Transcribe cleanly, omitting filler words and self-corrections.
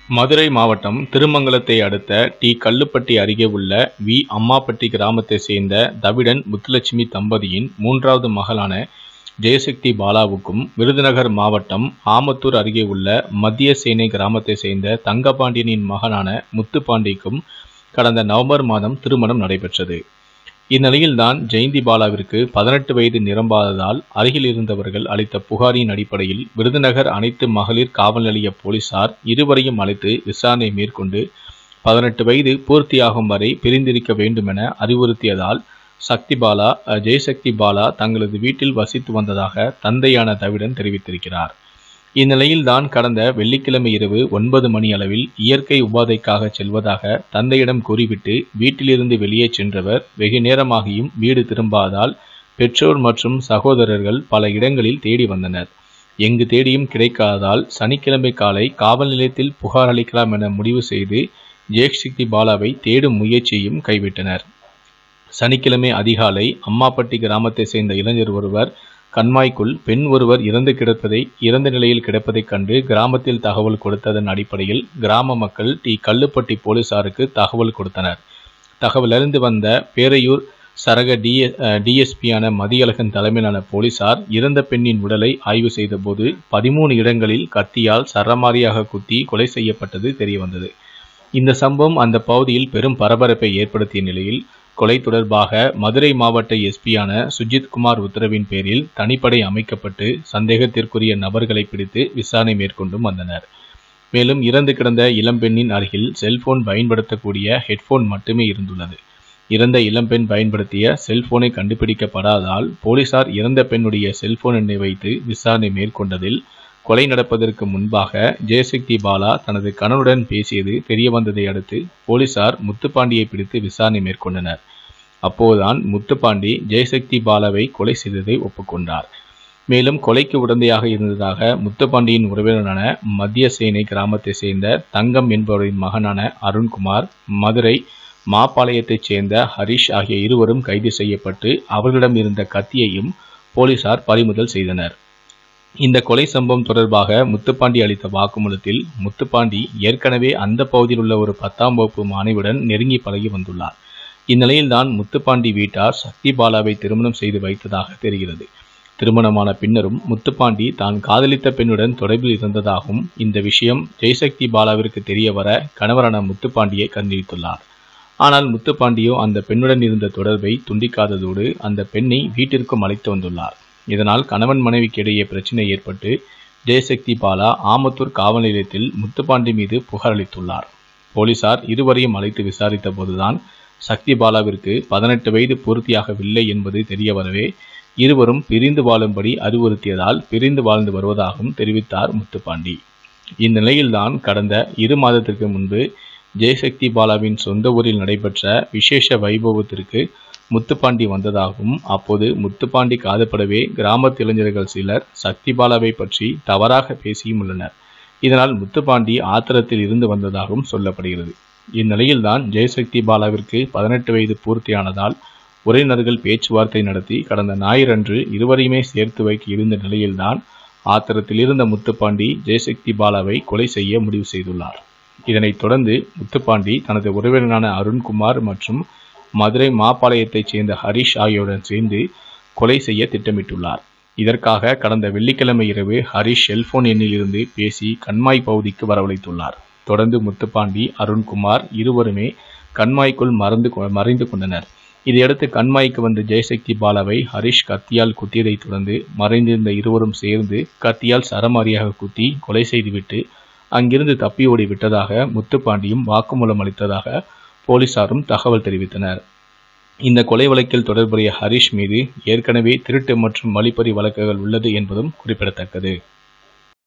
மதுரை மாவட்டம் திருமங்கலத்தை அடுத்த டி. கல்லுப்பட்டி அருகே உள்ள வி. அம்மாப்பட்டி கிராமத்தை சேர்ந்த தவிடன் முத்துலட்சுமி தம்பதியின் 3வது மகளான ஜெயசக்தி பாலாவுக்கும், விருதுநகர் மாவட்டம் ஆமத்தூர் அருகே உள்ள மத்திய சேனை கிராமத்தை சேர்ந்த தங்கபாண்டியனின் மகனான முத்துப்பாண்டிக்கும் கடந்த நவம்பர் மாதம் திருமணம் நடைபெற்றது. இந்நிலையில்தான் ஜெயந்தி பாலாவிற்கு 18 வயது நிரம்பாததால் அருகில் இருந்தவர்கள் அளித்த புகாரின் அடிப்படையில் விருதுநகர் அனைத்து மகளிர் காவல் நிலைய போலீசார் இருவரையும் அழைத்து விசாரணை மேற்கொண்டு 18 வயது பூர்த்தியாகும் வரை பிரிந்திருக்க வேண்டுமென அறிவுறுத்தியதால் ஜெயசக்தி பாலா தங்களது வீட்டில் வசித்து வந்ததாக தந்தையான தவிடன் தெரிவித்திருக்கிறார். இந்நிலையில்தான் கடந்த வெள்ளிக்கிழமை இரவு 9 மணி அளவில் இயற்கை உபாதைக்காக செல்வதாக தந்தையிடம் கூறிவிட்டு வீட்டிலிருந்து வெளியே சென்றவர் வெகு நேரமாகியும் வீடு திரும்பாததால் பெற்றோர் மற்றும் சகோதரர்கள் பல இடங்களில் தேடி வந்தனர். எங்கு தேடியும் கிடைக்காததால் சனிக்கிழமை காலை காவல் நிலையத்தில் புகார் அளிக்கலாம் என முடிவு செய்து ஜெயசக்தி பாலாவை தேடும் முயற்சியையும் கைவிட்டனர். சனிக்கிழமை அதிகாலை அம்மாப்பட்டி கிராமத்தை சேர்ந்த இளைஞர் ஒருவர் கண்மாய்க்குள் பெண் ஒருவர் இறந்த நிலையில் கிடப்பதைக் கண்டு கிராமத்தில் தகவல் கொடுத்ததன் அடிப்படையில் கிராம மக்கள் டி. கல்லுப்பட்டி போலீசாருக்கு தகவல் கொடுத்தனர். தகவல் அறிந்து வந்த பேரையூர் சரக டிஎஸ்பியான மதியழகன் தலைமையிலான போலீசார் இறந்த பெண்ணின் உடலை ஆய்வு செய்தபோது 13 இடங்களில் கத்தியால் சரமாரியாக குத்தி கொலை செய்யப்பட்டது தெரியவந்தது. இந்த சம்பவம் அந்த பகுதியில் பெரும் பரபரப்பை ஏற்படுத்திய நிலையில் கொலை தொடர்பாக மதுரை மாவட்ட எஸ்பியான சுஜித்குமார் உத்தரவின் பேரில் தனிப்படை அமைக்கப்பட்டு சந்தேகத்திற்குரிய நபர்களை பிடித்து விசாரணை மேற்கொண்டும் வந்தனர். மேலும் இறந்து கிடந்த இளம்பெண்ணின் அருகில் செல்போன் பயன்படுத்தக்கூடிய ஹெட்போன் மட்டுமே இருந்துள்ளது. இறந்த இளம்பெண் பயன்படுத்திய செல்போனை கண்டுபிடிக்கப்படாததால் போலீசார் இறந்த பெண்ணுடைய செல்போன் எண்ணை வைத்து விசாரணை மேற்கொண்டதில் கொலை நடப்பதற்கு முன்பாக ஜெயசக்தி பாலா தனது கணவனுடன் பேசியது தெரியவந்ததை அடுத்து போலீசார் முத்துப்பாண்டியை பிடித்து விசாரணை மேற்கொண்டனர். அப்போதுதான் முத்துப்பாண்டி ஜெயசக்தி பாலாவை கொலை செய்ததை ஒப்புக்கொண்டார். மேலும் கொலைக்கு உடந்தையாக இருந்ததாக முத்துப்பாண்டியின் உறவினரான மத்திய சேனை கிராமத்தை சேர்ந்த தங்கம் என்பவரின் மகனான அருண்குமார், மதுரை மாப்பாளையத்தைச் சேர்ந்த ஹரிஷ் ஆகிய இருவரும் கைது செய்யப்பட்டு அவர்களிடம் இருந்த கத்தியையும் போலீசார் பறிமுதல் செய்தனர். இந்த கொலை சம்பவம் தொடர்பாக முத்துப்பாண்டி அளித்த வாக்குமூலத்தில் முத்துப்பாண்டி ஏற்கனவே அந்த பகுதியில் உள்ள ஒரு 10ஆம் வகுப்பு மாணவியுடன் நெருங்கி பழகி வந்துள்ளார். இந்நிலையில்தான் முத்துப்பாண்டி வீட்டார் சக்தி பாலாவை திருமணம் செய்து வைத்ததாக தெரிகிறது. திருமணமான பின்னரும் முத்துப்பாண்டி தான் காதலித்த பெண்ணுடன் தொடர்பில் இருந்ததாகவும் இந்த விஷயம் ஜெயசக்தி பாலாவிற்கு தெரிய வர கணவரான முத்துப்பாண்டியை கண்டித்துள்ளார். ஆனால் முத்துப்பாண்டியோ அந்த பெண்ணுடன் இருந்த தொடர்பை துண்டிக்காததோடு அந்த பெண்ணை வீட்டிற்கும் அழைத்து வந்துள்ளார். இதனால் கணவன் மனைவிக்கு இடையே பிரச்சனை ஏற்பட்டு ஜெயசக்தி பாலா ஆமத்தூர் காவல் நிலையத்தில் முத்துப்பாண்டி மீது புகார் அளித்துள்ளார். போலீசார் இருவரையும் அழைத்து விசாரித்த போதுதான் சக்தி பாலாவிற்கு 18 வயது பூர்த்தியாகவில்லை என்பது தெரிய வரவே இருவரும் பிரிந்து வாழும்படி அறிவுறுத்தியதால் பிரிந்து வாழ்ந்து வருவதாகவும் தெரிவித்தார் முத்துப்பாண்டி. இந்நிலையில்தான் கடந்த 2 மாதத்திற்கு முன்பு ஜெயசக்தி பாலாவின் சொந்த ஊரில் நடைபெற்ற விசேஷ வைபவத்திற்கு முத்துப்பாண்டி வந்ததாகவும் அப்போது முத்துப்பாண்டி காதப்படவே கிராமத்து இளைஞர்கள் சிலர் சக்தி பாலாவை பற்றி தவறாக பேசியும் உள்ளனர். இதனால் முத்துப்பாண்டி ஆத்திரத்தில் இருந்து வந்ததாகவும் சொல்லப்படுகிறது. இந்நிலையில்தான் ஜெயசக்தி பாலாவிற்கு 18 வயது பூர்த்தியானதால் உறவினர்கள் பேச்சுவார்த்தை நடத்தி கடந்த ஞாயிறன்று இருவரையுமே சேர்த்து வைக்க இருந்த நிலையில்தான் ஆத்திரத்தில் இருந்த முத்துப்பாண்டி ஜெயசக்தி பாலாவை கொலை செய்ய முடிவு செய்துள்ளார். இதனைத் தொடர்ந்து முத்துப்பாண்டி தனது உறவினரான அருண்குமார் மற்றும் மதுரை மாப்பாளையத்தைச் சேர்ந்த ஹரிஷ் ஆகியோருடன் சேர்ந்து கொலை செய்ய திட்டமிட்டுள்ளார். இதற்காக கடந்த வெள்ளிக்கிழமை இரவு ஹரிஷ் செல்போன் எண்ணில் இருந்து பேசி கண்மாய் பகுதிக்கு வரவழைத்துள்ளார். தொடர்ந்து முத்துப்பாண்டி, அருண்குமார் இருவருமே கண்மாய்க்குள் மறைந்து கொண்டனர். இதையடுத்து கண்மாய்க்கு வந்த ஜெயசக்தி பாலாவை ஹரிஷ் கத்தியால் குத்தியதை தொடர்ந்து மறைந்திருந்த இருவரும் சேர்ந்து கத்தியால் சரமாரியாக குத்தி கொலை செய்துவிட்டு அங்கிருந்து தப்பி ஓடி விட்டதாக முத்துப்பாண்டியும் வாக்குமூலம் அளித்ததாக போலீசாரும் தகவல் தெரிவித்தனர். இந்த கொலை வழக்கில் தொடர்புடைய ஹரிஷ் மீது ஏற்கனவே திருட்டு மற்றும் வழிப்பறி வழக்குகள் உள்ளது என்பதும் குறிப்பிடத்தக்கது.